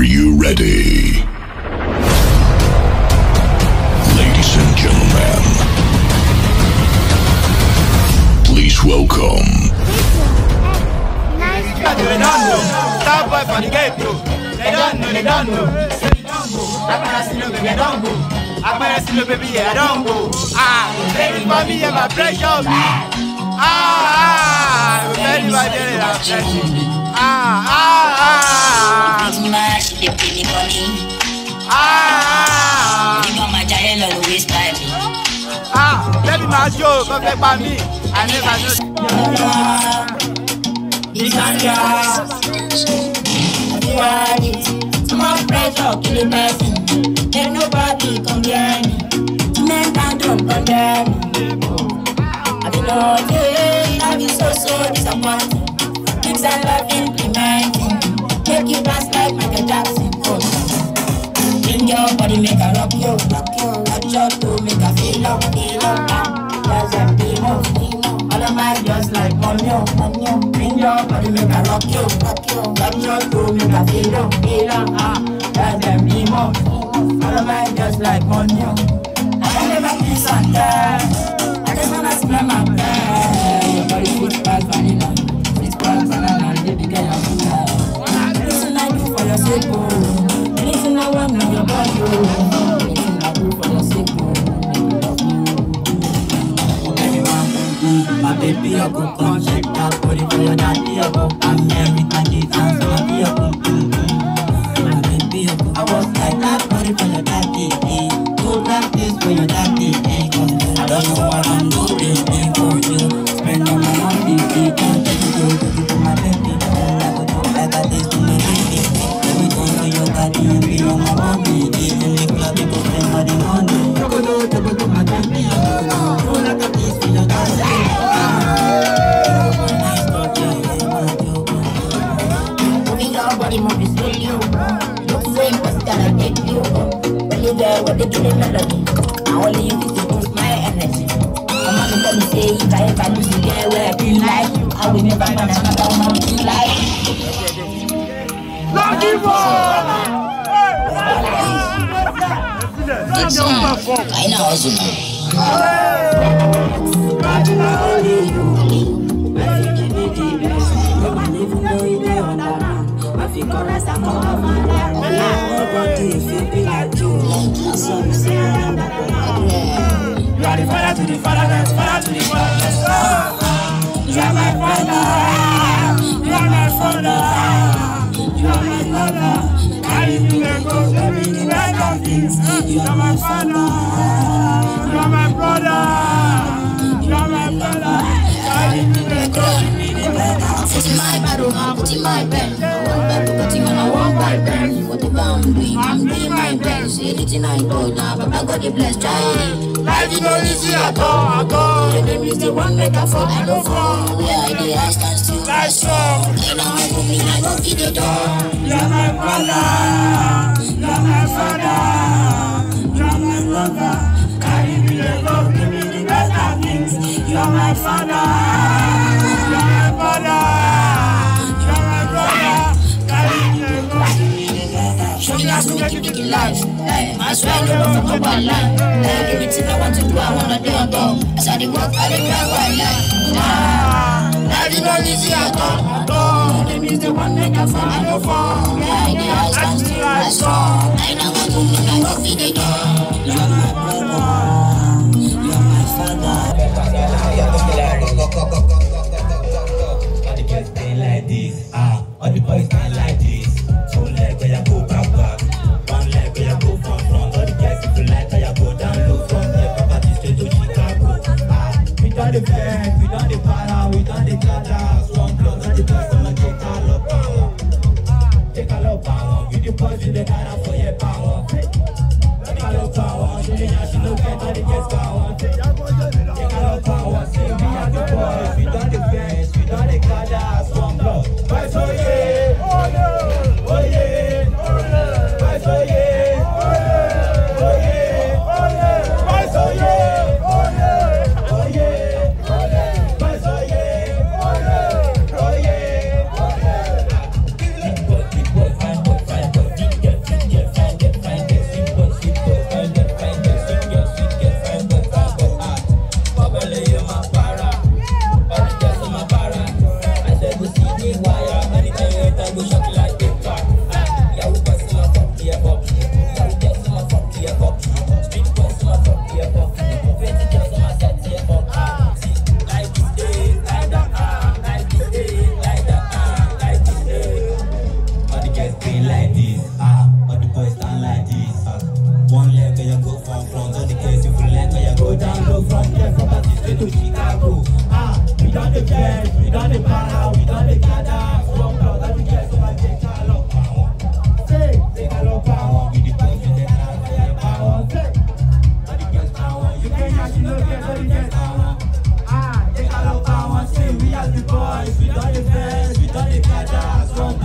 you ready? Ladies and gentlemen, please welcome. Stop by for the gate, they don't know. I see no baby, I don't go. Baby, mommy, and my precious. Very much, I'm precious. Baby, my joke, come back by me. I never know. Too much pressure, kill a person. Ain't nobody come behind me. Too many times don't condemn me. I be naughty, I be so disappointed. Things I love implementing. Make you dance like Michael Jackson. Bring your body, make a rock you. Touch your toe, make a feel up. There's a demo. All of my girls like Monyo. Bring your body, make a rock you. Touch your toe, make a feel up. There's a demo. All of my girls like Monyo. I never kiss on them. I just wanna smell my breath. Your body sweet as vanilla. Sweet as banana, baby girl, I'm full. Anything I do for your sake, oh. Anything I want on your body, oh. Anything I do for your sake, oh. My baby, I go come check that body for your daddy, I go come every time you dance, my baby, I go my baby, I was like that body for your daddy, do like this for your daddy, I don't know what I'm doing for you. Spend all my money, can't take you to my baby. I go do like this to my baby. Let me go to your daddy and be on my mommy. In the club, you go spend all the money. Go to my baby. Do like this for your daddy. Moving your body, moving slowly. Look same, but I take you. Really there, what they do the melody. Now only you can boost my energy. I'm not gonna say if I ever lose the girl where I feel like you, I will never find another woman feel like you. Don't give up! I know also You are the father to the fatherless, father to the fatherless. You are my father, you are my father, you are my mother. Carry me and go, baby, the right of things. You are my father, you are my brother, you are my brother. Carry me and go, give me the right of things. Put in my battle, I'm putting my bed. I want back to putting on a one by bed. Whatever I'm doing my best. Anything I do now, but I got the blessed child. Life is not easy at all. The name is the one make a fall, I don't fall. Yeah, the I stand still. Like strong. And now I move me, I go feed the door. You are my brother, you are my father, you are my brother. Carry me and go, give me the best of things. You are my father, you are my brother, you are my brother. Carry me and go, give me the best. Show me how to make you big in life. I swear I don't know about life. Everything I want to do, I wanna do on top. As I work, I dey try while life. Life is not easy at all. The name is the one make a fall, I don't fall. Yeah, the I stand still, I strong. I know what to do, I go feed the door. You're my brother, you're my father. All the girls stay like this, all the boys stay like this. 2 legs where you go back, 1 leg where you go front. All the girls if you like, where you go down low from here, Papa straight to Chicago. We done the best, we done the para, we done the gather. Strong blood, all the boys I'ma take a lot of power. Take a lot of power, with the boys in the gather for your power. Take a lot of power, she no get all the girls power. Take a lot of power, see we are the boys, we done the best, we done the gather. Strong blood, boys, oh yeah, oh yeah, oh yeah, oh yeah, boys, oh yeah, oh yeah, oh yeah, oh yeah, boys, oh yeah, oh yeah, oh yeah, oh yeah, boys, oh yeah, oh yeah, oh yeah, oh yeah. Big boy, fine boy, dance,